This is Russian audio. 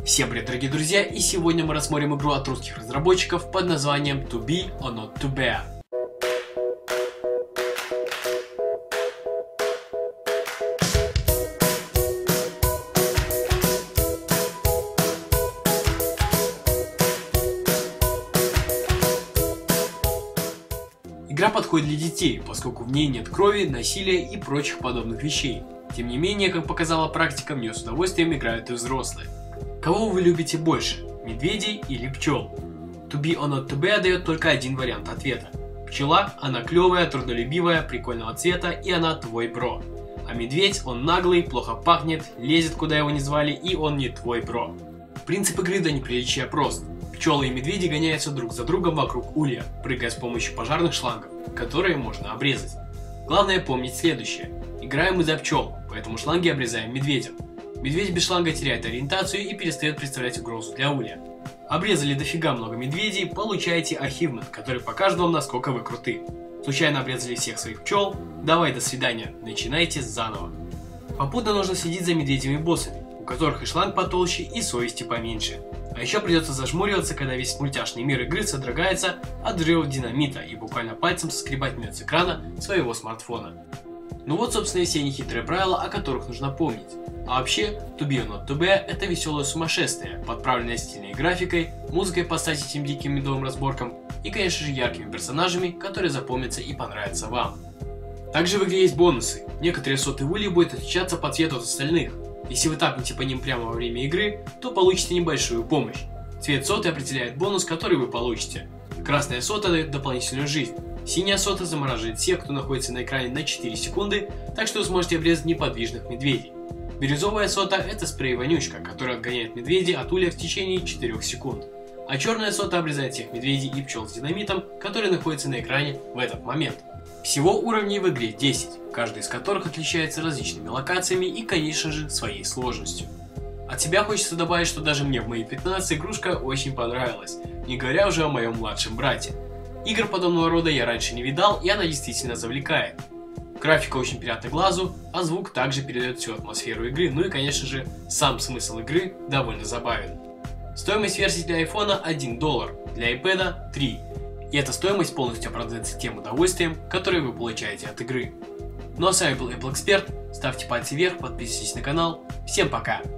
Всем привет, дорогие друзья, и сегодня мы рассмотрим игру от русских разработчиков под названием To Be or Not To Be. Игра подходит для детей, поскольку в ней нет крови, насилия и прочих подобных вещей. Тем не менее, как показала практика, в нее с удовольствием играют и взрослые. Кого вы любите больше, медведей или пчел? To Be or Not To Be дает только один вариант ответа. Пчела, она клевая, трудолюбивая, прикольного цвета и она твой бро. А медведь, он наглый, плохо пахнет, лезет куда его не звали и он не твой бро. Принцип игры до неприличия прост. Пчелы и медведи гоняются друг за другом вокруг улья, прыгая с помощью пожарных шлангов, которые можно обрезать. Главное помнить следующее. Играем мы за пчел, поэтому шланги обрезаем медведям. Медведь без шланга теряет ориентацию и перестает представлять угрозу для улья. Обрезали дофига много медведей, получаете achievement, который покажет вам, насколько вы круты. Случайно обрезали всех своих пчел? Давай, до свидания, начинайте заново. Попутно нужно следить за медведями-боссами, у которых и шланг потолще, и совести поменьше. А еще придется зажмуриваться, когда весь мультяшный мир игры содрогается от взрывов динамита и буквально пальцем соскребать мед с экрана своего смартфона. Ну вот, собственно, и все нехитрые правила, о которых нужно помнить. А вообще, To Be or Not To Be это веселое сумасшествие, подправленное стильной графикой, музыкой по стать этим диким медовым разборкам и, конечно же, яркими персонажами, которые запомнятся и понравятся вам. Также в игре есть бонусы. Некоторые соты ульи будут отличаться по цвету от остальных. Если вы тапнете по ним прямо во время игры, то получите небольшую помощь. Цвет соты определяет бонус, который вы получите. Красная сота дает дополнительную жизнь. Синяя сота замораживает всех, кто находится на экране на 4 секунды, так что вы сможете обрезать неподвижных медведей. Бирюзовая сота – это спрей-вонючка, который отгоняет медведей от улья в течение 4 секунд. А черная сота обрезает всех медведей и пчел с динамитом, которые находятся на экране в этот момент. Всего уровней в игре 10, каждый из которых отличается различными локациями и, конечно же, своей сложностью. От себя хочется добавить, что даже мне в мои 15 игрушка очень понравилась, не говоря уже о моем младшем брате. Игр подобного рода я раньше не видал, и она действительно завлекает. Графика очень приятна глазу, а звук также передает всю атмосферу игры, ну и, конечно же, сам смысл игры довольно забавен. Стоимость версии для iPhone $1, для iPad 3. И эта стоимость полностью оправдывается тем удовольствием, которое вы получаете от игры. Ну а с вами был Apple Expert, ставьте пальцы вверх, подписывайтесь на канал, всем пока!